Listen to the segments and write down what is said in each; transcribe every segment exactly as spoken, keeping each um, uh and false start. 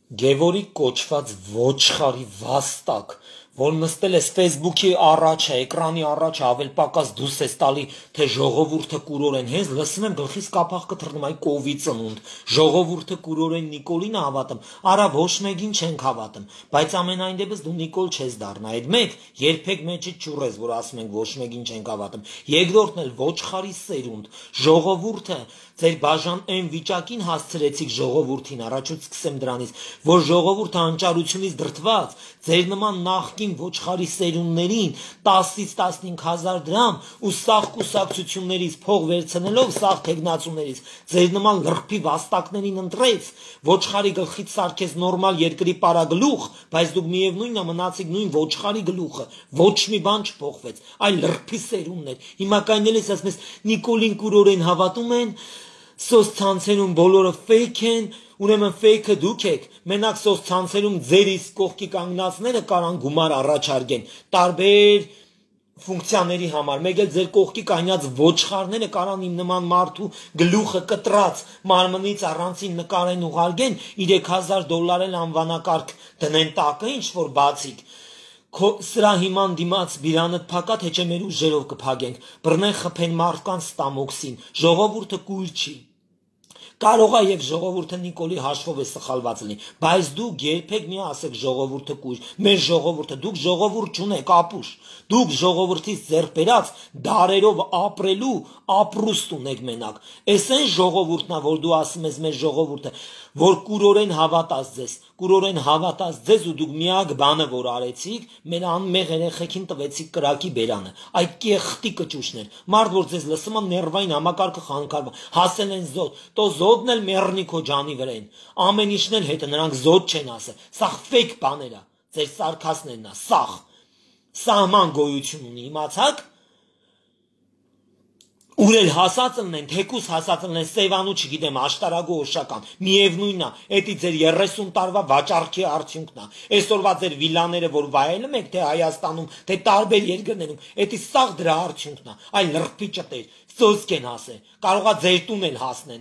Գևորի կոչված ոչխարի վաստակ, որ նստել ես Facebook-ի առաջ, էկրանի առաջ, ավել պակաս դուս ես տալի, թե ժողովուրդը կուրորեն, հենց լսում եմ գլխիս կապաղ կթռնում, այ կովի ծնունդ, ժողովուրդը կուրորեն Նիկոլին հավատում, արա ոչ մեկին չենք հավատում, բայց ամենայն դեպս դու Նիկոլ չես դառնա, այդ մեկ երբեք մեջից չուռես, որ ասում ենք ոչ մեկին չենք հավատում, երկրորդն էլ ոչխարի սերունդ, ժողովուրդը ձեր բաժան այն վիճակին հասցրեցիք ժողովրդին, առաջուց սկսեմ դրանից, որ ժողովուրդը անճարությունից դրդված, ձեր նման նախկին ոչխարի սերունդներին տասից տասնհինգ հազար դրամ ու սաղ կուսակցություններից փող վերցնելով սաղ թեկնածուներից, ձեր նման լրբի վաստակներին ընտրեց, ոչխարի գլխից սարքեց նորմալ երկրի պարագլուխ, բայց դուք միևնույնն է մնացիք նույն ոչխարի գլուխը, ոչ մի բան չփոխվեց, այլ լրբի սերունդներ, հիմա կայնել ես ասում ես Նիկոլին կուրորեն հավատում են, սոցցանցերում բոլորը fake են, ուրեմն fake-ը դուք եք, մենակ սոցցանցերում ձեր իսկ կողքի կանգնածները կարան գումար առաջարկեն, տարբեր ֆունկցիաների համար, մեկ էլ ձեր կողքի կանգնած ոչխարները կարան իմ նման մարդու գլուխը կտրած մարմնից առանցին նկարեն ուղարկեն, երեք հազար դոլար էլ անվանակարգ դնեն տակը, ինչ որ բացիկ, սրա հիման դիմաց բիրանդ փակա, թե չէ մեր ուժերով կփակենք, բռնեն խփեն մարդկանց ստամոքսին, ժողովուրդը կույր չի, կարող է եւ ժողովուրդը Նիկոլի հաշվով է սխալված լինի, բայց դուք երբեք մի ասեք ժողովուրդը կույր, մեր ժողովուրդը, դուք ժողովուրդ չունեք ապուշ, դուք ժողովրդից ձեռք բերած դարերով ապրելու ապրուստ ունեք մենակ, էս այն ժողովուրդն է, որ դու ասում ես մեր ժողովուրդը, որ կուրորեն հավատաց ձեզ, կուրորեն հավատաց ձեզ ու դուք միակ բանը, որ արեցիք, մեր անմեղ երեխեքին տվեցիք կրակի բերանը, այդ կեղտի կճուճներ, մարդ որ ձեզ լսում է ներվային համակարգը խանգարվում, հասել են զոտ, տո զոտն էլ մեռնի քո ջանի վրեն, ամեն ինչն էլ հետը նրանք զոտ չեն ասել, սաղ ֆեյք բաներ է, ձեր սարքասներն է, սաղ, սահման գոյություն ունի, իմացաք, ուր էլ հասած ըլնեն, թեկուս հասած ըլնեն, Սևանու չգիտեմ, աշտարագու օշական, միևնույնն է, էդի ձեր երեսուն տարվա վաճառքի արդյունքն է, այսօրվա ձեր վիլաները, որ վայելում եք, թե Հայաստանում, թե տարբեր երկրներում, էդի սաղ դրա արդյունքն է, այլ լրբի ճտեր, սոսկ են հասել, կարող է ձեր տուն էլ հասնեն,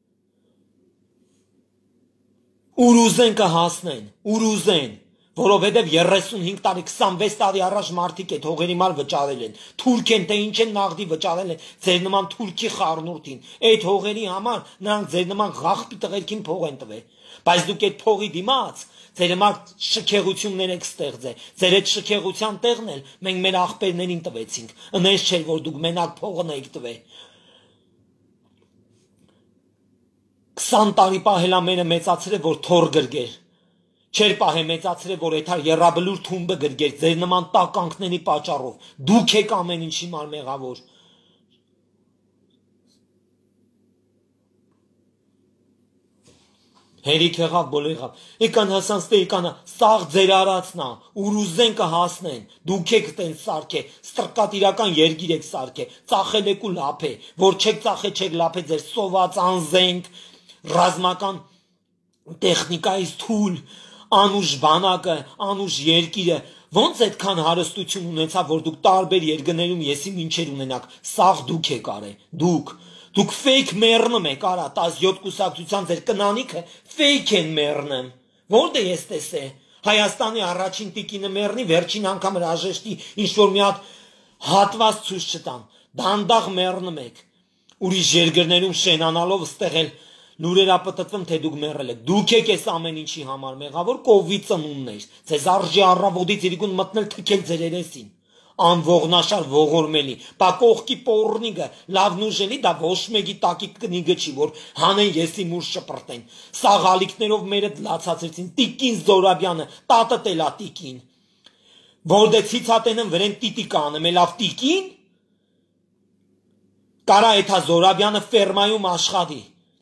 ուր ուզեն կհասնեն, ուր ուզեն, որովհետև երեսունհինգ տարի, քսանվեց տարի առաջ մարդիկ այդ հողերի մար վճարել են, թուրք են, թե ինչ են նաղդի վճարել են, ձեր նման թուրքի խառնուրդին, այդ հողերի համար նրանք ձեր նման ղախպի տղերքին փող են տվել, բայց դուք այդ փողի դիմաց, ձեր համար շքեղություններ եք ստեղծել, ձեր այդ շքեղության տեղն էլ մենք մեր աղբերներին տվեցինք, ընես չէր, որ դուք մենակ փողն եք տվել, քսան տարի պահելամերը մեծացրել, որ թոր գրգեր, չեր պահե մեծացրել, որ էթար եռաբլուր թումբը գրգեր, ձեր նման տականքների պատճառով, դուք եք ամեն ինչի մար մեղավոր, հերիք եղավ, բոլոր եղավ, եկան հասանց թե եկան, սաղ ձեր արածնա, ուր ուզեն կհասնեն, դուք եք տեն սարք է, ստրկատիրական երգիր եք սարք է, ծախել եք ու լապ է, որ չեք ծախե, չեք լապ է, ձեր սոված անզենք, ռազմական տեխնիկայից թուլ, անուշ բանակը, անուշ երկիրը, ոնց այդքան հարստություն ունեցավ, որ դուք տարբեր երկրներում եսի մինչեր ունենաք, սաղ դուք եք արե, դուք, դուք fake մեռնում եք, արա, տասնյոթ կուսակցության ձեր կնանիքը fake են մեռնում, որտե ես տեսե, Հայաստանի առաջին տիկինը մեռնի, վերջին անգամ հրաժեշտի, ինչ-որ մի հատ հատված ցույց չտան, դանդաղ մեռնում եք, ուրիշ երկրներում շենանալով ստեղել, լուրերա պտտվում, թե դուք մեռել եք, դուք եք ես ամեն ինչի համար մեղավոր, կովի ծնուններ, ձեզ արժի առավոտից իրիկուն մտնել թքել ձեր երեսին, անողնաշար ողորմելի, պա կողքի պորնիգը, լավն ուժելի, դա ոչ մեկի տակի կնիգը չի, որ հանեն եսի մուր շպրտեն, սաղալիքներով մերը լացացրեցին, տիկին Զորաբյանը, տատը տելա տիկին, որ դե ցիցատենն վրեն տիտիկա անեմ, լավ տիկին, կարա էթա Զորաբյանը ֆերմայում աշխատի,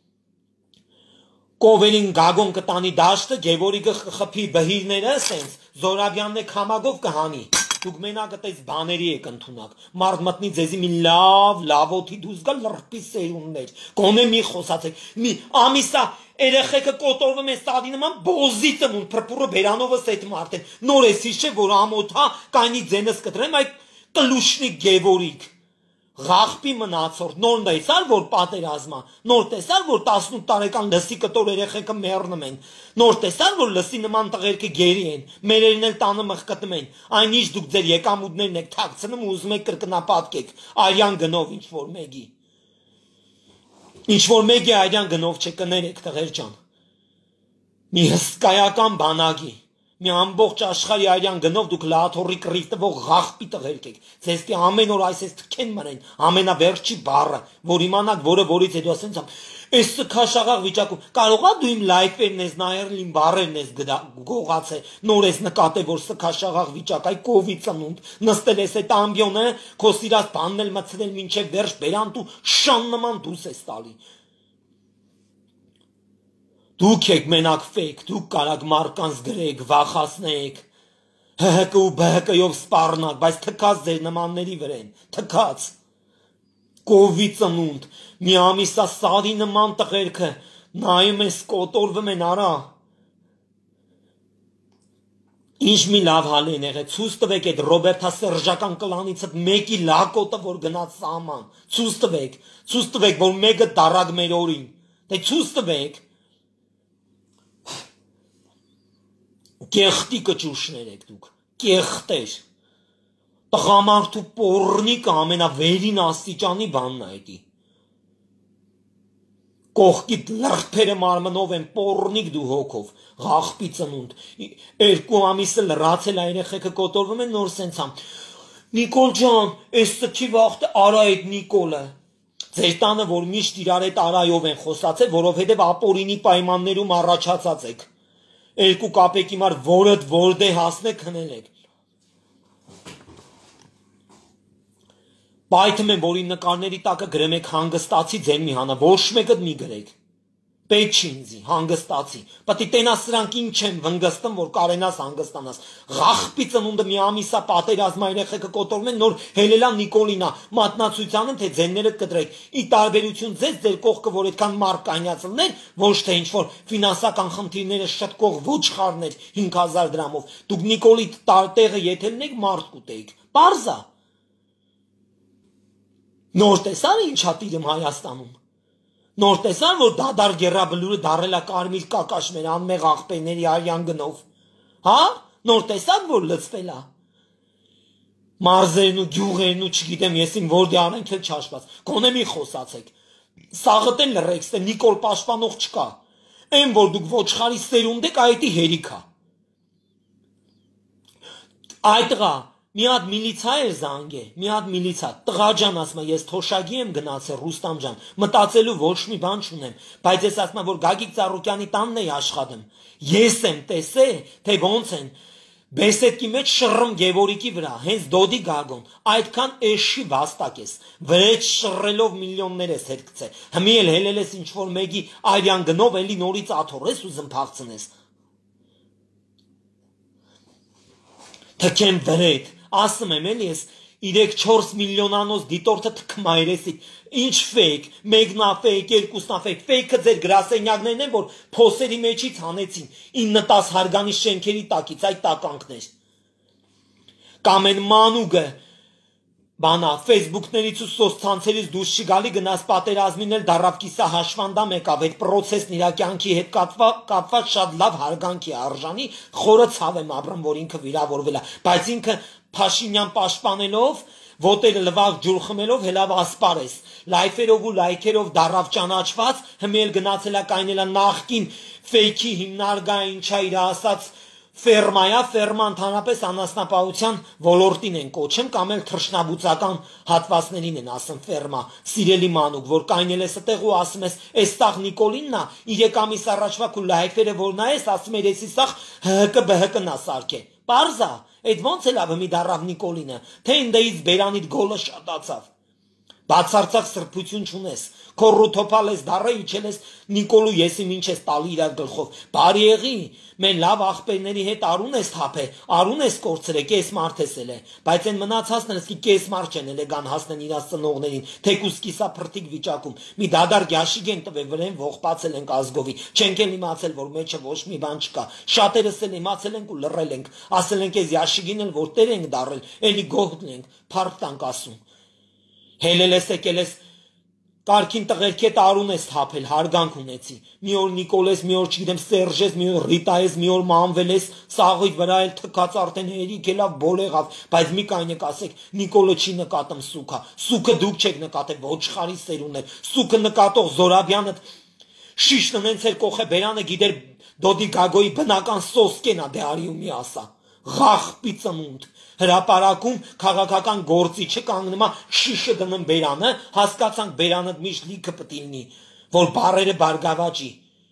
Կովերին գագոն կտանի դաշտը, Գևորիգը խփի բհիրները, սենց, Զորաբյանն է կամագով կհանի, դուք մենակ այդպես բաների եք ընդունակ, մարդ մտնի ձեզի մի լավ, լավոթի դուզ գալ լրպի սերուններ, գոնե մի խոսացեք, մի ամիսա երեխեքը կոտորվում են ստադի նման բոզի ծնուն, փրփուրը բերանովս այդ մարդ են, նոր էսի չէ, որ ամոթա կայնի ձենս կտրեմ այդ կլուշնի Գևորիգ, Ղախպի մնացորդ, նոր տեսար, որ պատերազմա, նոր տեսար, որ տասնութ տարեկան լսի կտոր երեխեքը մեռնում են, նոր տեսար, որ լսի նման տղերքը գերի են, մերերն էլ տանը մխկտում են, այն ինչ դուք ձեր եկամուտներն եք թաքցնում ու ուզում եք կրկնապատկեք, արյան գնով ինչ-որ մեկի, ինչ-որ մեկի արյան գնով չկներեք տղեր ջան, մի հսկայական բանակի, մի ամբողջ աշխարհի արյան գնով դուք լաթորի կռիվ տվող ղախպի տղերք եք, ձեզ պիտի ամեն օր այսպես թքեն մրեն, ամենավերջի բառը, որ իմանաք, որը որից հետո ասեն ցամ, այս սքաշաղաղ վիճակում, կարող է դու իմ լայքերն ես նայել, իմ բառերն ես գողացել, նոր ես նկատել, որ սքաշաղաղ վիճակ, այ կովիդ ծնունդ, նստել ես այդ ամբիոնը, քո սիրած բանն էլ մցնել մինչև վերջ բերանտ ու շան նման դուս ես տալի։ Դուք եք մենակ ֆեյք, դուք կարաք մարկանց գրեք, վախացնեք, հհկ ու բհկյով սպառնակ, բայց թքած ձեր նմանների վրա են, թքած, կովի ծնունդ, մի ամիսա սարի նման տղերքը, նայում ես կոտորվում են արա, ինչ մի լավ հալ են եղել, ցույց տվեք այդ ռոբերտասերժական կլանիցդ մեկի լակոտը, որ գնաց սահման, ցույց տվեք, ցույց տվեք, որ մեկը դարակ մեր օրին, դե ցույց տվեք, Կեղտի կճուշներ եք դուք, կեղտեր, տղամարդու պոռնիկը ամենավերին աստիճանի բանն է էդի, կողքիդ լրդերը մարմնով են պոռնիկ դու հոգով, ղախպի ծնունդ, երկու ամիսը լրացել երեխեքը կոտորվում են նոր սենցամ, Նիկոլ ջան, այս ծքի վաղտ արա այդ Նիկոլը, ձեր տանը որ միշտ իրար այդ արայով են խոսացել, որովհետև ապորինի պայմաններում առաջացած եք, երկու կապեկի մար որդ որդ է հասնեք հնելեք, Պայթում են, որ իմ նկարների տակը գրեմ եք հանգստացի ձեր մի հանա, ոչ մեկըդ մի գրեք, պետք չի ինձի, հանգստացի, պտի տենաս սրանք ինչ եմ վնգստում, որ կարենաս հանգստանաս, ղախպի ծնունդը մի ամիսա պատերազմա երեխեքը կոտորում են, նոր հելելա Նիկոլինա, մատնացույցանը, թե ձենները կտրեք, ի տարբերություն ձեզ ձեր կողքը, որ այդքան մարդ կանյացլներ, ոչ թե ինչ-որ ֆինանսական խնդիրները շտկող ոչխարներ հինգ հազար դրամով, դուք Նիկոլի տեղը եթելն եք մարդ կուտեիք, պարզա, նոր տեսար ինչա տիրում Հայաստանում, նոր տեսան, որ դադար գերաբլուրը դարել է կարմիր կակաշ մեր անմեղ աղբերների արյան գնով, հա, նոր տեսան, որ լծվել է, մարզերն ու գյուղերն ու չգիտեմ ես իմ որդի անենք էլ չաշված, գոնե մի խոսացեք, սաղըտ են լրեքստե, Նիկոլ պաշտպանող չկա, են որ դուք ոչխարի սերունդ եք, այդի հերիք է, այդ տղա, մի հատ միլիցա էր զանգե, մի հատ միլիցա, տղա ջան ասում ես թոշակի եմ գնացել Ռուստամ ջան, մտածելու ոչ մի բան չունեմ, բայց ես ասում որ Գագիկ Ծառուկյանի տանն էի աշխատում, ես եմ տեսել, թե ոնց են, բեսեդկի մեջ շռում Գևորիկի վրա, հենց Դոդի Գագոն, այդքան էշի վաստակ ես, վրեջ շռելով միլիոններ ես հետ գցել, հմի էլ հելել ես ինչ-որ մեկի արյան գնով էլի նորից աթորես ու զմփաղցնես, թքեմ վրեդ, ասում եմ էլի ես երեք-չորս միլիոնանոց դիտորդը թքմա երեսիդ, ինչ ֆեյք, մեկնա ֆեյք, երկուսնա ֆեյք, ֆեյքը ձեր գրասենյակներն են, որ փոսերի մեջից հանեցին, ինը տաս հարգանի շենքերի տակից, այդ տականքներ, կամ են մանուգը, բանա, ֆեյսբուքներից ու սոցցանցերից դուրս չգալի գնաս պատերազմին էլ դարավ կիսա հաշվանդամ եկավ, այդ պրոցեսն իրա կյանքի հետ կապված շատ լավ հարգանքի արժանի, խորը ցավ եմ ապրում, որ ինքը վիրավորվել է, բայց ինքը Փաշինյան պաշտպանելով, ոտերը լվաղ ջուր խմելով հելավ ասպարես, լայֆերով ու լայքերով դարավ ճանաչված, հմել գնացել է կայնել է նախկին ֆեյքի հիմնարկա ինչա իր ասած Ֆերմայա, ֆերմա ընդհանրապես անասնապահության ոլորտին են կոչում կամ էլ թռչնաբուծական հատվածներին են ասում ֆերմա, սիրելի մանուկ, որ կայնել ես այդտեղ ու ասում ես, «Էստեղ Նիկոլինն է, երեք ամիս առաջվա քու լայքերը որ նայես, ասում ես, «Էսի սաղ հհկ բհկ-ն է սարքե»։ Պարզա, այդ ոնց էլ ավ մի դարավ Նիկոլինը, թե ինդեից բերանիդ գոլը շատացավ։ Բացարձակ սրբություն չունես, քոռութոփալ ես դառը իջել ես Նիկոլու եսի ինչ ես տալի իրար գլխով, բարի եղի, մեն լավ աղբերների հետ արուն ես թափե, արուն ես կորցրե, կես մարդ ես էլ է, բայց են մնացածներս կի կես մարդ չեն էլ է գան հասնեն իրաց ծնողներին, թեկուս կիսա փրտիկ վիճակում, մի դադար գաշիկ են տվել վրեն ողբացել ենք ազգովի, չենք էլ իմացել, որ մեջը ոչ մի բան չկա, շատերս էլ իմացել ենք ու լռել ենք, ասել ենք ես յաշիգին էլ որ տեր ենք դառել, էլի գողն ենք, փառք տանք ասում։ Հելել ես եկել ես Կարգին տղերքի հետ արուն ես թափել, հարգանք ունեցի։ Մի օր Նիկոլես, մի օր չգիտեմ Սերժես, մի օր Ռիտայես, մի օր մանվել ես, սաղի վրա էլ թքած արդեն հերիք էլավ բոլեղավ, բայց մի կայնեք ասեք, Նիկոլը չի նկատում սուքա, սուքը դուք չեք նկատել, ոչխարի սերունդներ, սուքը նկատող Զորաբյանը շիշն նենց էր կողե բերանը գիտեր Դոդի Գագոյի բնական սոսկենա դե արի ու մի ասա, ղախպի ծնունդ, հրապարակում քաղաքական գործի չկանգնումա շիշը դնում բերանը, հասկացանք բերանը միշտ լիքը պտի լինի, որ բարերը բարգավաճի,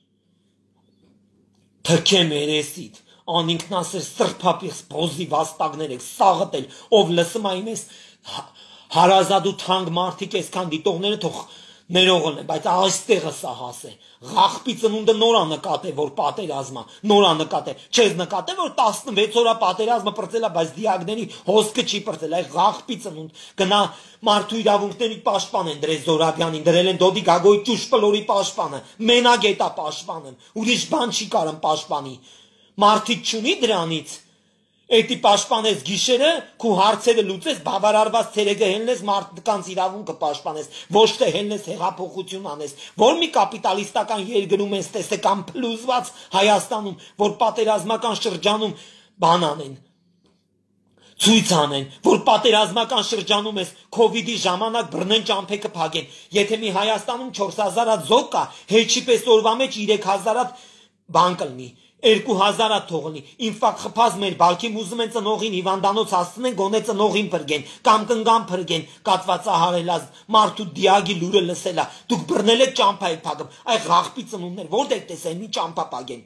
թքեմ երեսիդ, անինքնասեր սրբապիղս բոզի վաստագներ եք, սաղըտ էլ, ով լսում այն ես, հարազատ ու թանկ մարդիկ այսքան դիտողները թող ներողն է, բայց այստեղը սա հասե, ղախպի ծնունդը նորա նկատե, որ պատերազմա, նորա նկատե, չես նկատե, որ տասնվեց օրա պատերազմը պրծելա, բայց դիագների հոսքը չի պրծել, այ ղախպի ծնունդ, գնա մարդու իրավունքների պաշտպան են դրել Զորաբյանին, դրել են Դոդի Գագոյի ճուշպլորի պաշտպանը, մենակ էտա պաշտպանն, ուրիշ բան չի կարում պաշտպանի, մարդիկ չունի դրանից, Էդի պաշտպանես գիշերը, քու հարցերը լուծես, բավարարված ցերեգը հելնես, մարդկանց իրավունքը պաշտպանես, ոչ թե հելնես հեղափոխություն անես, որ մի կապիտալիստական երկրում ես տեսեկան փլուզված Հայաստանում, որ պատերազմական շրջանում բան անեն, ցույց անեն, որ պատերազմական շրջանում ես Քովիդի ժամանակ բռնեն ճամփեքը փակեն, եթե մի Հայաստանում չորս հազար զոկ կա, հեչի պես օրվա մեջ երեք հազար բան կլինի երկու հազար թողնի, ինֆակ խփած մեր բալքիմ ուզում են ծնողին հիվանդանոց հասցնեն, գոնե ծնողին փրկեն, կամ կնգան փրկեն, կատվածահարելած մարդու դիագի լուրը լսելա, դուք բռնել եք ճամփա եք փակում, այ ղախպի ծնունդներ, որտեղ տեսեն մի ճամփա փակեն։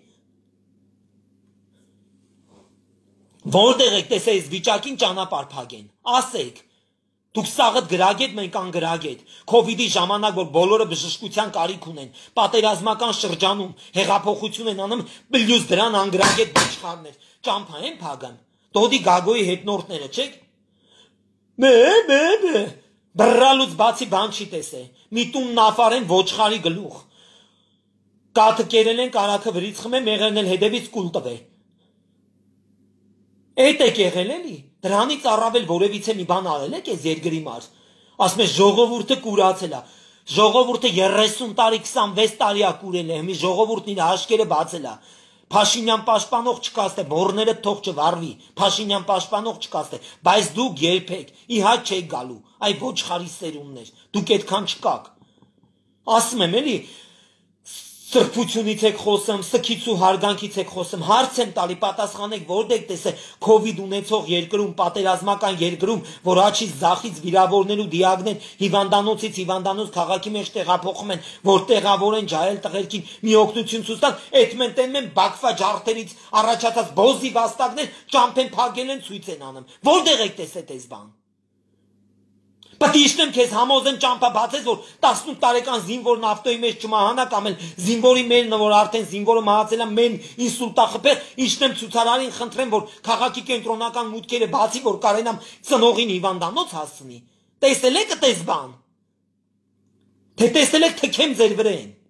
Որտեղ եք տեսել այս վիճակին ճանապարհ փակեն, ասեք։ Դուք սաղըտ գրագետ, մենք անգրագետ, Քովիդի ժամանակ, որ բոլորը բժշկության կարիք ունեն, պատերազմական շրջանում, հեղափոխություն են անում, պլյուս դրան անգրագետ ոչխարներ, ճամփա են փական, Դոդի Գագոյի հետնորդները, չեք։ Մե, մե, մե, բռալուց բացի բան չի տեսե, մի տուն նավարեն ոչխարի գլուխ, կաթը կերել են, կարակը վրից խմեն, մեղերն էլ հետևից կուլ տվե։ Էդ եք եղել էլի, դրանից առավել որևիցե մի բան արել եք ես երկրի մար, ասում ես ժողովուրդը կուրացել է, ժողովուրդը երեսուն տարի, քսանվեց տարի է կուրել է, մի ժողովուրդն իր հաշկերը բացել է, Փաշինյան պաշտպանող չկաստե, բորները թող չվարվի, Փաշինյան պաշտպանող չկաստե, բայց դուք երբեք, իհաճ չեք գալու, այ ոչխարի սերունդներ, դուք այդքան չկաք, ասում եմ էլի, Սրբությունից եք խոսում, սքից ու հարգանքից եք խոսում, հարց եմ տալի, պատասխանեք, որտեղ տեսե Քովիդ ունեցող երկրում, պատերազմական երկրում, որ աչից ձախից վիրավորներ ու դիագներ հիվանդանոցից հիվանդանոց քաղաքի մեջ տեղափոխում են, որ տեղավորեն ջահել տղերքին մի օգնություն ցույց տան, այդ մեն տենում են Բաքվա ջարդերից առաջացած բոզի վաստակներ ճամփեն փակել են ցույց են անում, որտեղ եք տեսել այս բան։ Բայց իշտեմ քեզ համոզեմ ճամփա բացես, որ տասնութ տարեկան զինվորն ավտոյի մեջ չմահանա կամ էլ զինվորի մերն որ արդեն զինվորը մահացել է մեն ինսուլտա խփել, իշտեմ ցուցարարին խնդրեմ, որ քաղաքի կենտրոնական մուտքերը բացի, որ կարենամ ծնողին հիվանդանոց հասցնի։ Տեսել եք այդպես բան։ Թե տեսել եք թքեմ ձեր վրեն։